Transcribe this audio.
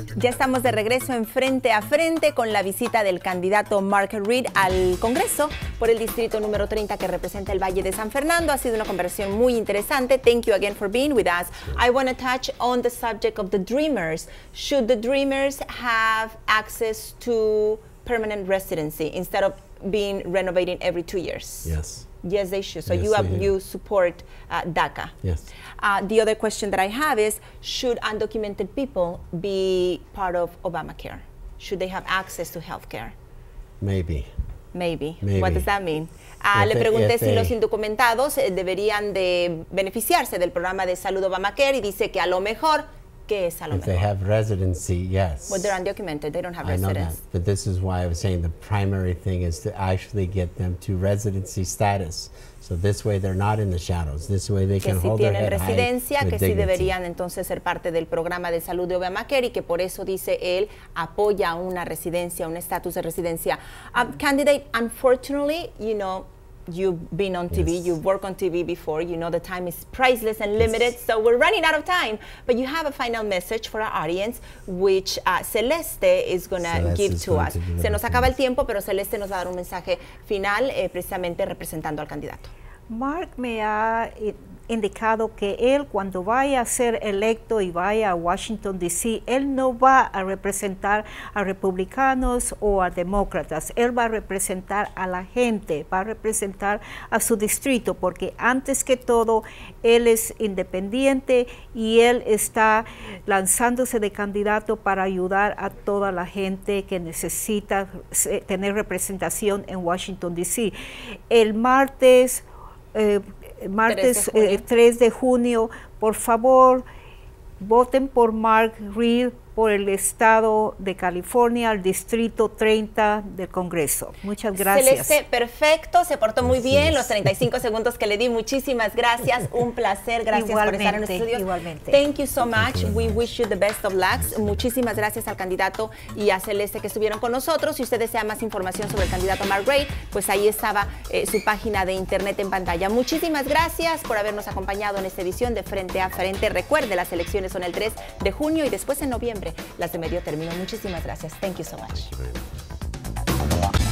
Ya estamos de regreso en Frente a Frente con la visita del candidato Mark Reed al Congreso por el distrito número 30 que representa el Valle de San Fernando. Ha sido una conversación muy interesante. Thank you again for being with us. I want to touch on the subject of the Dreamers. Should the Dreamers have access to permanent residency instead of being renovating every 2 years? Yes. Yes, they should. So yes, you support DACA. Yes. The other question that I have is, should undocumented people be part of Obamacare? Should they have access to health care? Maybe. Maybe. Maybe. What does that mean? Le pregunté si los indocumentados deberían de beneficiarse del programa de salud Obamacare y dice que a lo mejor. ¿Qué es a lo mejor? If they have residency, yes. Well, they're undocumented. They don't have residence. I know that, but this is why I was saying the primary thing is to actually get them to residency status. So this way they're not in the shadows. This way they can hold their head high with dignity. Que si tienen residencia, que sí deberían entonces ser parte del programa de salud de Obamacare y que por eso dice él apoya una residencia, un estatus de residencia. Candidate, unfortunately, you know, you've been on TV, yes. You've worked on TV before, you know the time is priceless and limited, yes. So we're running out of time. But you have a final message for our audience, which Celeste is going to give to us. Se nos acaba el tiempo, pero Celeste nos va a dar un mensaje final, precisamente representando al candidato. Mark me ha indicado que él cuando vaya a ser electo y vaya a Washington, D.C., él no va a representar a republicanos o a demócratas, él va a representar a la gente, va a representar a su distrito, porque antes que todo, él es independiente y él está lanzándose de candidato para ayudar a toda la gente que necesita tener representación en Washington, D.C. El martes 3 de junio, por favor, voten por Mark Reed por el estado de California, el distrito 30 del Congreso. Muchas gracias. Celeste, perfecto, se portó muy bien los 35 segundos que le di. Muchísimas gracias, un placer, gracias por estar en nuestro estudio. Igualmente. Thank you so much, we wish you the best of luck. Muchísimas gracias al candidato y a Celeste que estuvieron con nosotros. Si usted desea más información sobre el candidato Mark Reed, pues ahí estaba su página de internet en pantalla. Muchísimas gracias por habernos acompañado en esta edición de Frente a Frente. Recuerde, las elecciones son el 3 de junio y después en noviembre las de medio término. Muchísimas gracias. Thank you so much.